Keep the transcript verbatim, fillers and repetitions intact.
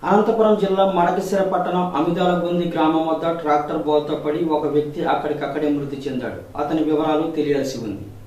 అనంతపురం జిల్లా మడకశిర పట్టణం అమిదాలగుంది గ్రామం వద్ద ట్రాక్టర్ బోల్తా పడి ఒక వ్యక్తి అక్కడికక్కడే మృతి చెందాడు. అతని వివరాలు తెలియాల్సి ఉంది.